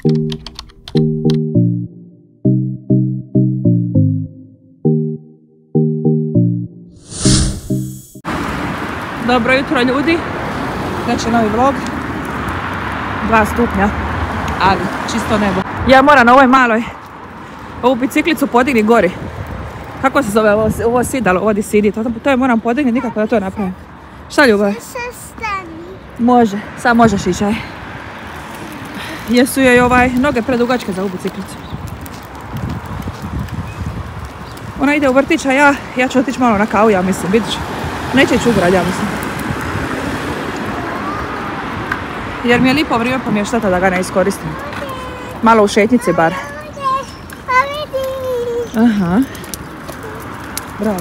Dobro jutro ljudi, znači novi vlog, 2 stupnja, ali čisto nebo. Ja moram na ovoj maloj, ovu biciklicu podigni gori. Kako se zove ovo sidalo, ovdje sidi, to je moram podigni, nikako da to napravim. Šta ljubav? Može, sad možeš ići, aj. Jesu joj noge predugačke za ovu biciklicu. Ona ide u vrtić, a ja ću otići malo na kavu, ja mislim, vidiš. Neće ići u grad, ja mislim. Jer mi je lipo vrijeme, pa mi je šteta da ga ne iskoristim. Malo u šetnici bar. Aha. Bravo.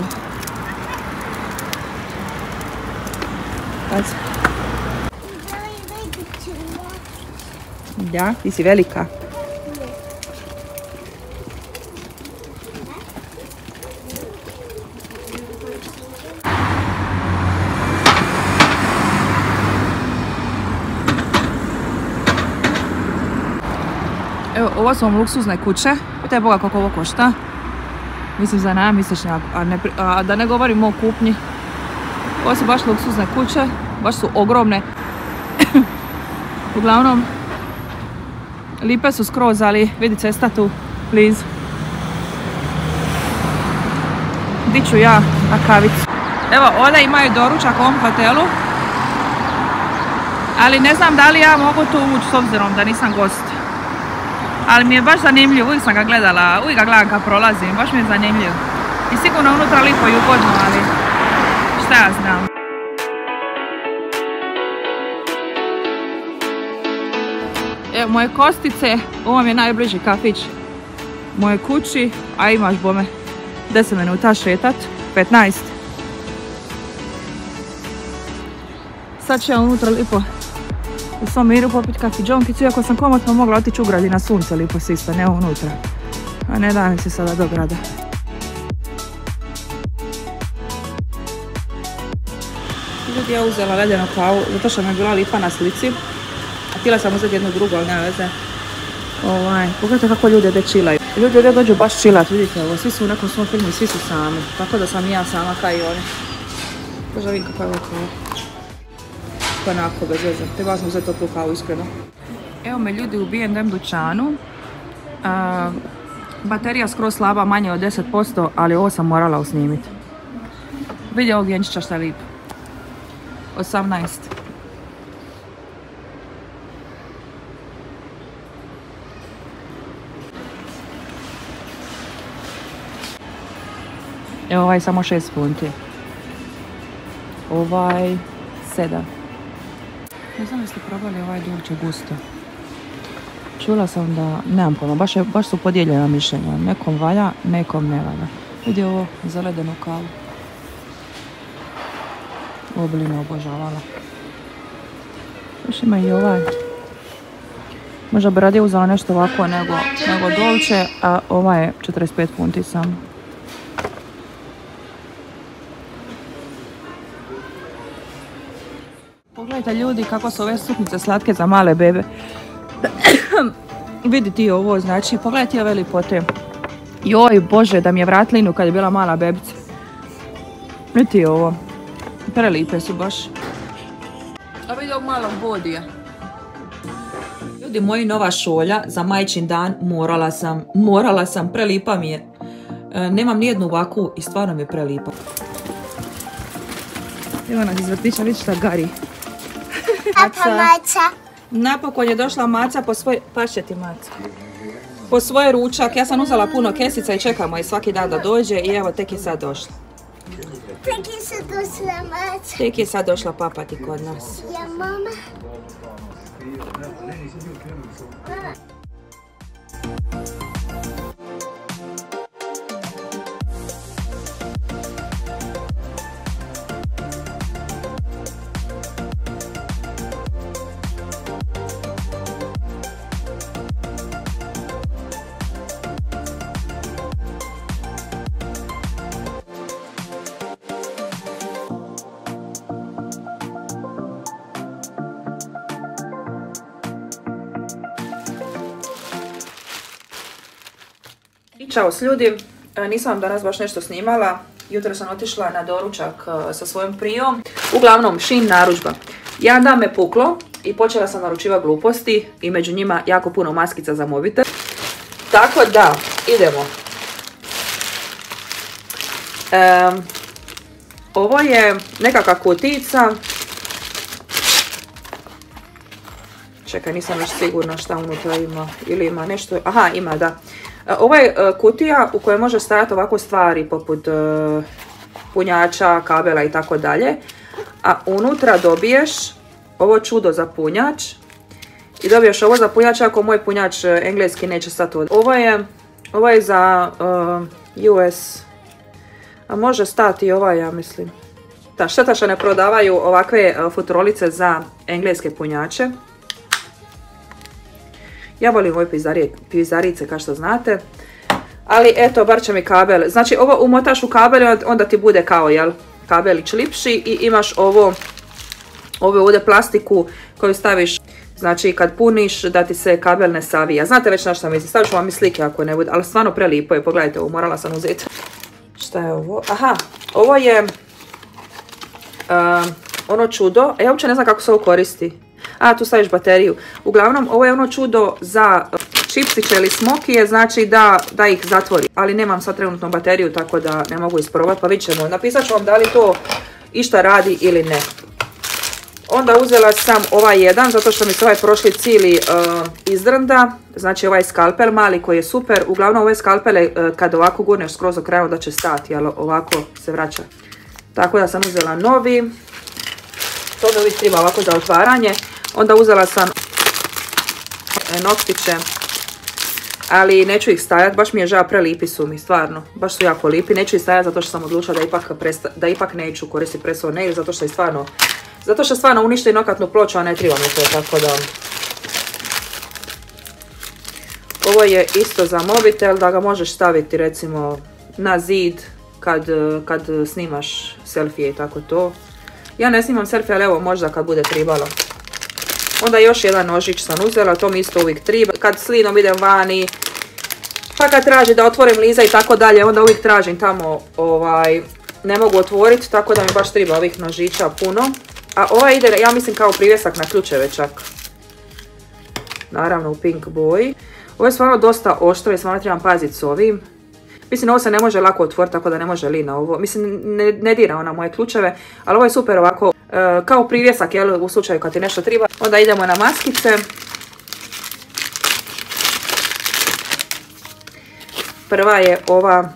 Pazi. Da, ti si velika. Evo, ovo su vam luksuzne kuće. Pitaj Boga koliko ovo košta. Mislim za najam mjesečnjak, a da ne govorim o kupnji. Ovo su baš luksuzne kuće, baš su ogromne. Uglavnom, lipe su skroz, ali vidi cesta tu, blizu. Di ću ja na kavicu. Evo, ovdje imaju doručak u ovom hotelu. Ali ne znam da li ja mogu tu ući s obzirom da nisam gost. Ali mi je baš zanimljivo, uvijek sam ga gledala, uvijek ga gledam kad prolazim, baš mi je zanimljivo. I sigurno unutra lipo i ugodno, ali šta ja znam. Evo moje Kostice, ovo mi je najbliži kafić moje kući, a imaš bome 10 minuta šetat, 15. Sad ću ja unutra lipo u svom miru popiti kafiđonkicu, iako sam komotno mogla otići u grad i na sunce lipo sista, ne unutra. A ne da mi se sada do grada. Ljudi, ja uzela ledenu kavu, zato što mi je bila lipa na slici. A htjela sam uzeti jednu drugu, ali nema veze. Pogledajte kako ljudi ovdje chillaju. Ljudi ovdje dođu baš chillat, vidite ovo, svi su u nekom svom filmu i svi su sami. Tako da sam i ja sama kao i oni. Bože, vidim kako je ovo kavu. Onako, bez veze. Treba sam uzeti toplu kavu, iskreno. Evo me ljudi u B&M dućanu. Baterija skroz slaba, manje od 10%, ali ovo sam morala usnimiti. Vidi ovog vjenčića šta je lipo. 18. Evo ovaj samo 6 funti. Ovaj 7. Ne znam jeste probali ovaj dolce gusto. Čula sam da, nemam pojma, baš su podijeljena mišljenja. Nekom valja, nekom ne valja. Vidi ovo za ledenu kavu. Ovo bi me obožavala. Još ima i ovaj. Možda bi radije uzela nešto ovako nego dolce, a ovaj je 45 funti samo. Pogledajte ljudi kako su ove suknice slatke za male bebe. Vidi ti ovo, znači, pogledajte ove lipote. Joj bože, da mi je vratlinu kad je bila mala bebica. Vidi ovo. Prelipe su baš. A vidi ovog malog bodija. Ljudi moji, nova šolja za majčin dan, morala sam, prelipa mi je. Nemam nijednu ovakvu i stvarno mi je prelipa. Evo nas iz vrtića, vidi šta gari. Maca. Napokon je došla Maca po svoj, pašće ti Maca, po svoj ručak. Ja sam uzela puno kesica i čekamo je svaki dan da dođe i evo tek je sad došla. Tek je sad došla Maca. Tek je sad došla papati kod nas. Ja mama. Ćao s ljudi, nisam vam danas baš nešto snimala, jutro sam otišla na doručak sa svojom prijom. Uglavnom, Shein narudžba. Jedan dan me puklo i počela sam naručivati gluposti i među njima jako puno maskica za mobitel. Tako da, idemo. Ovo je nekakva kutijica. Čekaj, nisam još sigurna šta unutra ima. Ili ima nešto... Aha, ima, da. Ovo je kutija u kojoj može stajati ovako stvari poput punjača, kabela i tako dalje. A unutra dobiješ ovo čudo za punjač. I dobiješ ovo za punjač ako moj punjač engleski neće stati od... Ovo je za US. A može stati i ovaj, ja mislim. Da, šteta što ne prodavaju ovakve futrolice za engleske punjače. Ja volim ove pizarice, kao što znate. Ali eto, bar će mi kabel. Znači, ovo umotaš u kabel, onda ti bude kao, jel, kabelić lipši. I imaš ovo ovdje plastiku koju staviš, znači kad puniš da ti se kabel ne savija. Znate već na što mislim, stavit ću vam i slike ako ne bude, ali stvarno prelipo je, pogledajte ovo, morala sam uzeti. Šta je ovo? Aha, ovo je ono čudo, ja uopće ne znam kako se ovo koristi. A, tu staviš bateriju. Uglavnom, ovo je ono čudo za čipsiće ili smokije, znači da ih zatvori. Ali nemam sad trenutno bateriju, tako da ne mogu isprobati, pa vidit ćemo. Napisat ću vam da li to išta radi ili ne. Onda uzela sam ovaj jedan, zato što mi se ovaj prošli cijeli izdrnda. Znači ovaj skalpel mali koji je super. Uglavnom ove skalpele kad ovako gurneš skroz do kraja da će stati, ali ovako se vraća. Tako da sam uzela novi. To mi uvijek treba ovako za otvaranje. Onda uzela sam noktiće, ali neću ih stajati, baš mi je žao, prelipi su mi, stvarno. Baš su jako lipi, neću ih stajati zato što sam odlučila da ipak neću koristiti press on nail, zato što je stvarno uništi nokatnu ploču, a ne treba mi to, tako da... Ovo je isto za mobitel, da ga možeš staviti recimo na zid kad snimaš selfije i tako to. Ja ne snimam selfie, ali evo možda kad bude tribalo. Onda još jedan nožić sam uzela, to mi isto uvijek triba. Kad s Linom idem vani, pa kad traži da otvorim liza i tako dalje, onda uvijek tražim tamo, ne mogu otvoriti, tako da mi baš triba ovih nožića puno. A ovaj ide, ja mislim, kao privjesak na ključeve čak. Naravno u pink boji. Ovo je stvarno dosta oštro i stvarno trebam paziti s ovim. Mislim, ovo se ne može lako otvoriti, tako da ne može Lina ovo. Mislim, ne dira ona moje ključeve, ali ovo je super ovako, kao privjesak, jel, u slučaju kad ti nešto treba. Onda idemo na maskice. Prva je ova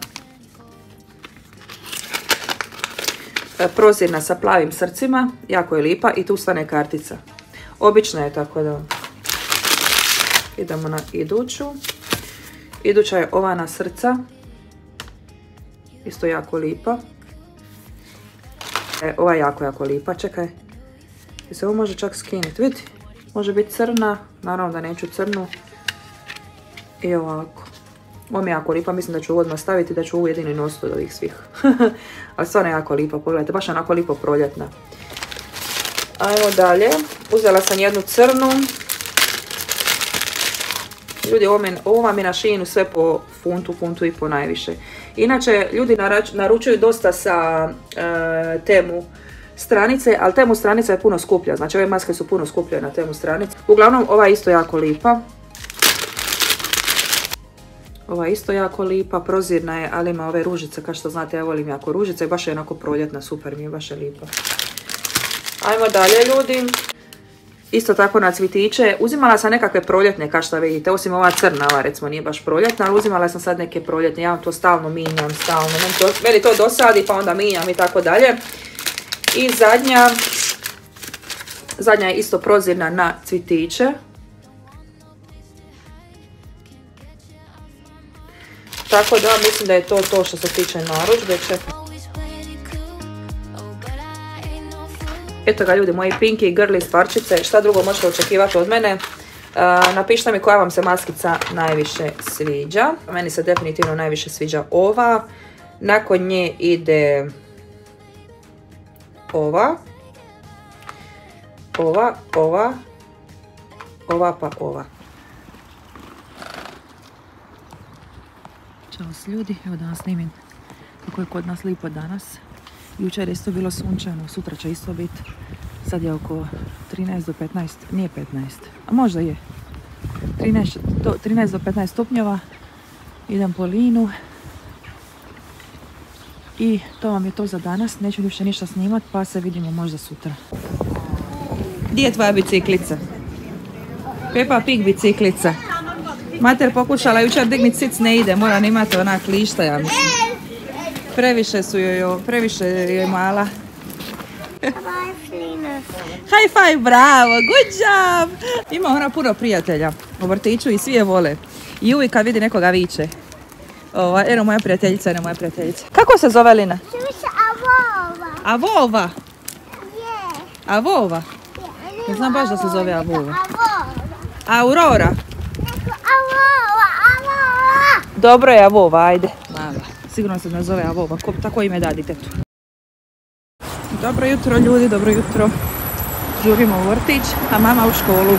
prozirna sa plavim srcima, jako je lipa i tu stane kartica. Obična je, tako da idemo na iduću. Iduća je ova na srca, isto jako lipa. Ova je jako lipa, čekaj. I se ovo može čak skinuti, vidi. Može biti crna, naravno da neću crnu. I ovako. Ovo mi je jako lipa, mislim da ću ovo odmah staviti, da ću ovo jedini nositi od ovih svih. Ali stvarno je jako lipa, pogledajte, baš onako lipo proljetna. Ajmo dalje. Uzela sam jednu crnu. Ljudi, ovo vam je na Sheinu sve po funtu i po najviše. Inače, ljudi naručuju dosta sa Temu stranice, ali Temu stranica je puno skuplja. Znači, ove maske su puno skuplje na Temu stranici. Uglavnom, ova je isto jako lipa. Ova je isto jako lipa, prozirna je, ali ima ove ružice, kao što znate, ja volim jako ružice i baš je onako proljetna, super mi je, baš je lipa. Ajmo dalje, ljudi. Isto tako na cvitiće. Uzimala sam nekakve proljetne, kao što vidite, osim ova crna, ova recimo nije baš proljetna, ali uzimala sam sad neke proljetne, ja vam to stalno minjam, meni to dosadi pa onda minjam i tako dalje. I zadnja je isto prozirna na cvitiće. Tako da mislim da je to što se tiče narudžbe. Eto ga, ljudi, moji pinky girly stvarčice, šta drugo možete očekivati od mene. Napišite mi koja vam se maskica najviše sviđa. Meni se definitivno najviše sviđa ova. Nakon nje ide ova, pa ova. Ćao ljudi, evo da vas snimim kako je kod nas lipo danas. Jučer je isto bilo sunčano, sutra će isto biti. Sad je oko 13 do 15, nije 15, a možda je. 13 do 15 stupnjeva. Idem po Linu. I to vam je to za danas, neću više ništa snimat, pa se vidimo možda sutra. Gdje je tvoja biciklica? Peppa Pig biciklica. Mater pokušala jučer dignit sic, ne ide, moram imati ona klišta, ja mislim. Previše je mala. High five, bravo, good job! Ima ona puno prijatelja u vrtiću i svi je vole. I uvijek kad vidi nekoga viče. Eno moja prijateljica, eno moja prijateljica. Kako se zove Lina? Avova. Avova? Ne znam baš da se zove Avova. Aurora. Dobro je Avova, ajde. Mala. Sigurno se ne zove Avova, tako ime da ditetu. Dobro jutro ljudi, dobro jutro. Žurimo u vrtić, a mama u školu.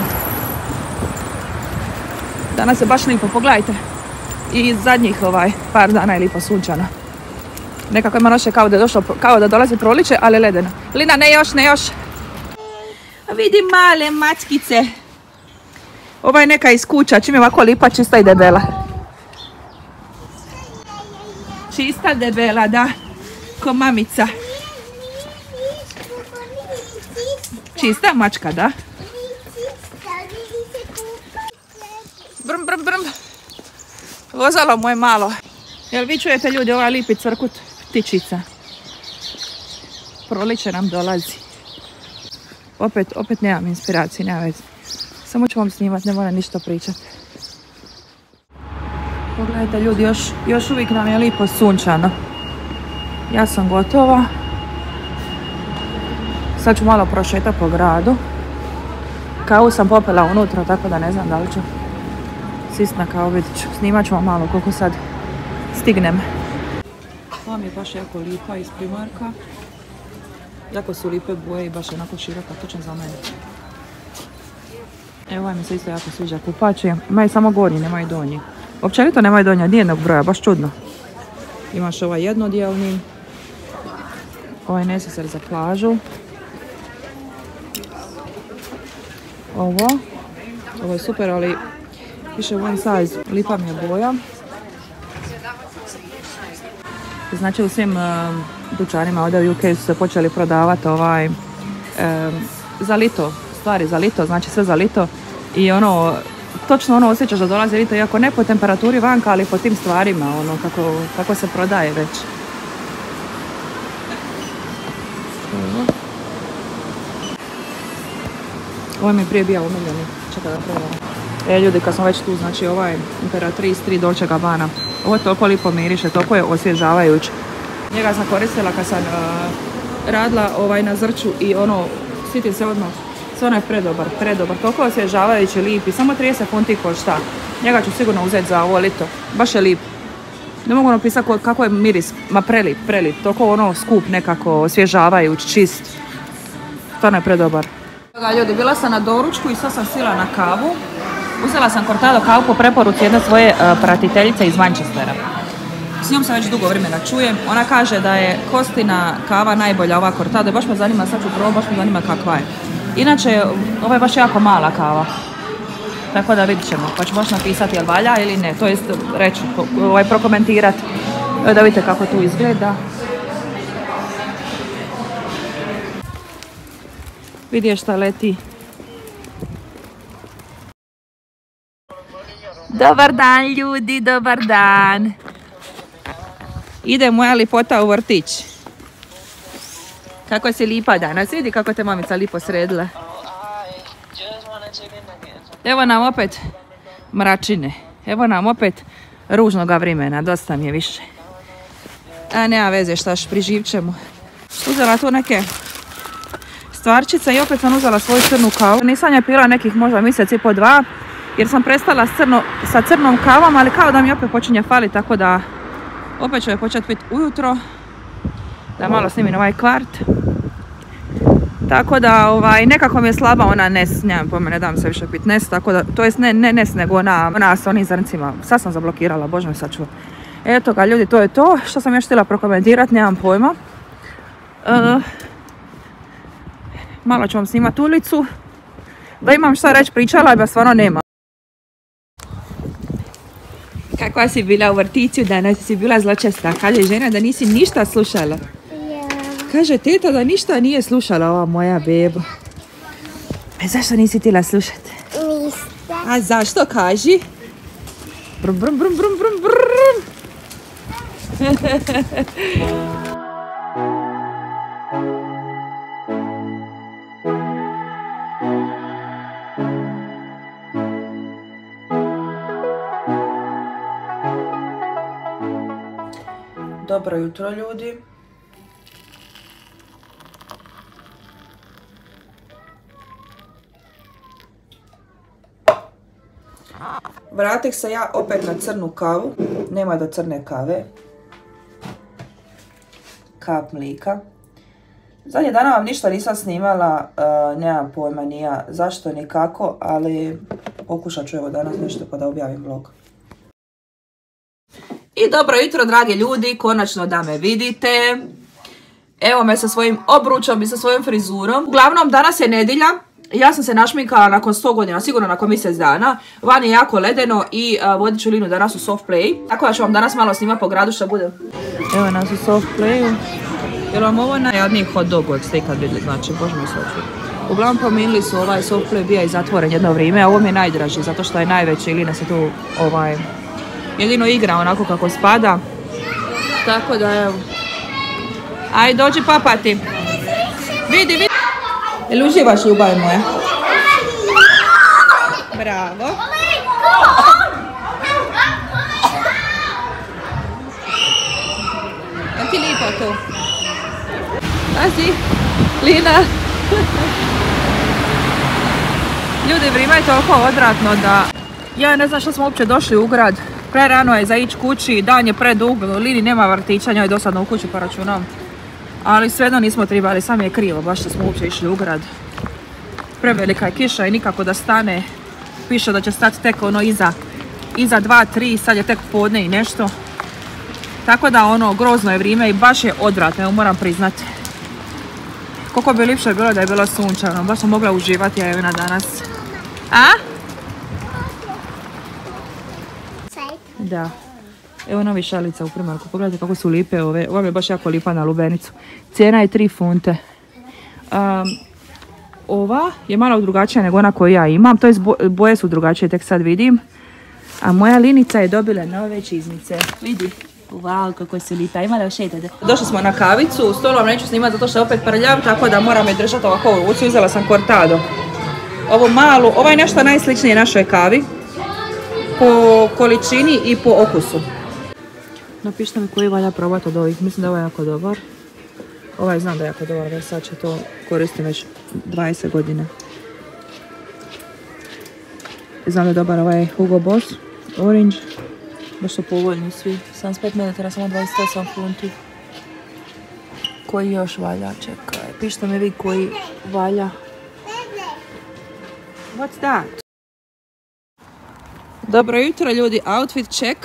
Danas je baš lipo, pogledajte. I zadnjih par dana je lipo sunčano. Nekako ima noće kao da dolazi proliče, ali ledeno. Lina, ne još, ne još. Vidi male mačkice. Ova je neka iz kuća, čim je ovako lipa, čista i debela. Čista debela, da. Ko mamica. Čista mačka, da. Brum, brum, brum. Vozalo mu je malo. Jel vi čujete ljudi, ovaj lipi cvrkut ptičica. Proliče nam dolazi. Opet nemam inspiracije, nema veze. Samo ću vam snimati, ne moram ništa pričati. Pogledajte ljudi, još uvijek nam je lipo sunčano. Ja sam gotova. Sad ću malo prošetati po gradu. Kavu sam popela unutra, tako da ne znam da li ću sist na kavu, vidit ću. Snimat ću vam malo koliko sad stignem. Ova mi je baš jako lipa iz Primarka. Jako su lipe boje i baš onako široka, točno za mene. Evo ovaj mi se isto jako sviđa kupači. Imaju samo gornji, nemaju donji. Općenito nemaju donja nijednog broja, baš čudno. Imaš ovaj jednodijelni. Ovaj neseser za plažu. Ovo je super, ali više one size. Lipa mi je boja. Znači u svim dućanima ovdje u UK su se počeli prodavati za lito, stvari za lito, znači sve za lito. I točno osjećaš da dolazi lito, iako ne po temperaturi vanka, ali po tim stvarima, kako se prodaje već. Ovo mi je prije bio omiljeni, čekaj da probam. Ljudi, kad smo već tu, znači ovaj Imperatrice 3 Dolce Gabbana. Ovo je toliko lipo miriše, toliko je osvježavajuće. Njega sam koristila kad sam radila na Zrću i sjetim se odmah. Sve ono je predobar, toliko osvježavajući, lip i samo 30 funti košta. Njega ću sigurno uzeti za ovo lito, baš je lip. Ne mogu napisati kako je miris, ma prelip, toliko skup nekako, osvježavajući, čist. Stvarno je predobar. Ljudi, bila sam na doručku i sad sam sila na kavu. Uzela sam cortado kavu po preporuci jedne svoje pratiteljice iz Manchestera. S njom se već dugo vremena čujem. Ona kaže da je Kostina kava najbolja, ova cortado. Baš me zanima, sad ću probati, baš me zanima kakva je. Inače, ovo je baš jako mala kava. Tako da vidit ćemo. Pa ću baš napisati jel valja ili ne. To jest reći, prokomentirati. Da vidite kako tu izgleda. Vidješ šta leti. Dobar dan ljudi, dobar dan. Ide moja lipota u vrtić. Kako si lipa danas, vidi kako te mamica lipo sredila. Evo nam opet mračine. Evo nam opet ružnoga vremena, dosta mi je više. A nema veze, štaš, priživćemo. Uzela tu neke stvarčice i opet sam uzela svoju crnu kavu. Nisam je pila nekih možda mjesec i po dva. Jer sam prestala sa crnom kavom, ali kao da mi opet počinje faliti, tako da opet ću je početi piti ujutro. Da malo snimim ovaj kvart. Tako da nekako mi je slaba ona nes, nemam pojma, ne dam se više piti nes, tako da, to jest ne nes, nego ona sa onim zrncima. Sad sam zablokirala, bože me sačuva. Eto ga ljudi, to je to. Što sam još htjela prokomentirati, nemam pojma. Malo ću vam snimati ulicu. Da imam šta reći, pričala bi, stvarno nema. Kakva si bila u vrtiću danas? Si bila zločesta. Kaže žena da nisi ništa slušala. Kaže teta da ništa nije slušala, ova moja beba. Zašto nisi htjela slušati? Ništa. A zašto, kaži? Brum, brum, brum, brum, brum, brum. Dobro jutro ljudi. Vratih se ja opet na crnu kavu. Nema do crne kave. Kap mlika. Zadnje dana vam ništa nisam snimala, nemam pojma nija zašto ni kako, ali pokušat ću evo danas nešto pa da objavim vlog. I dobro jutro dragi ljudi, konačno da me vidite. Evo me sa svojim obručom i sa svojom frizurom. Uglavnom danas je nedjelja. Ja sam se našminkala nakon 100 godina, sigurno nakon mjesec dana. Van je jako ledeno i vodit ću Linu danas u soft play. Tako da ću vam danas malo snimati po gradu što bude. Evo nas u soft playu. Jel vam ovo najjadniji hot dog kojeg ste ikad vidjeli, znači, bože mi soft. Uglavnom promijenili su ovaj soft play, bio i zatvoren jedno vrijeme, a ovo mi je najdraži zato što je najveći i Lina se tu jedino igra onako kako spada. Tako da evo. Aj dođi papati. Vidi, vidi. Jel uživaš ljubav moja? Bravo. Jel ti lijepo tu? Pazi, Lina. Ljudi, vrijeme je toliko odvratno da ja ne znam što smo uopće došli u grad. Prerano je za ići kući, dan je predug, Lini nema vrtića, njoj je dosadno u kući pa računam. Ali svejedno nismo trebali, sam je krivo, baš što smo uopće išli u grad. Prevelika je kiša i nikako da stane. Piše da će stati tek ono iza 2-3, sad je tek podne i nešto. Tako da ono, grozno je vrijeme i baš je odvratno, moram priznati. Koliko bi lipše bilo da je bilo sunčano, baš sam mogla uživati Evina danas. A? Da. Evo novi šalica u primarku, pogledajte kako su lipe ove. Ova mi je baš jako lipa na lubenicu. Cijena je 3 funte. Ova je malo drugačija nego ona koju ja imam. To je boje su drugačije, tek sad vidim. A moja Linica je dobila nove čizmice. Vidi. Wow, kako se lipa. Ima da ošetate. Došli smo na kavicu. Stol vam neću snimati zato što je opet prljav, tako da moram je držati ovako u ruci. Uzela sam cortado. Ovo malu, ovo je nešto najsličnije našoj kavi. Po količini i po okusu. Napišite mi koji valja probati od ovih. Mislim da je ovo jako dobar. Ovaj znam da je jako dobar, jer sad će to koristim već 20 godina. Znam da je dobar ovaj Hugo Boss Orange. Baš su povoljni svi. 75 ml, samo 28 funti. Koji još valja? Čekaj, pišite mi vi koji valja. What's that? Dobro jutro ljudi, outfit check.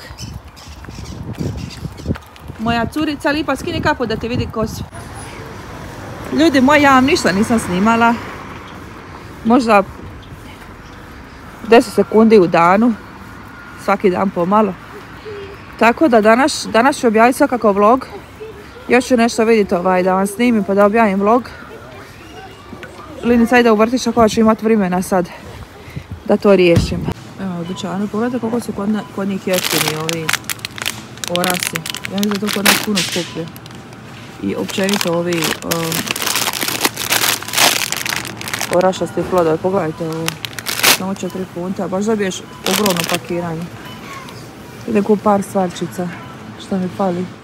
Moja curica lipa, skini kapu da ti vidi kosu. Ljudi moji, ja vam ništa nisam snimala. Možda 10 sekundi u danu. Svaki dan pomalo. Tako da danas ću objaviti svakako vlog. Još ću nešto vidjeti da vam snimim pa da objavim vlog. Linica ide u vrtić, ako ću imati vremena sad da to riješim. Evo u dućanu, pogledajte koliko su kod njih jeftini ovi orasi. Ja mislim da to kod nas puno skuplje. I općenito ovi orašasti plodovi. Pogledajte ovo. Samo 4 funta. Baš dobiješ ogromno pakiranje. Idem ku par stvarčica. Što mi fali.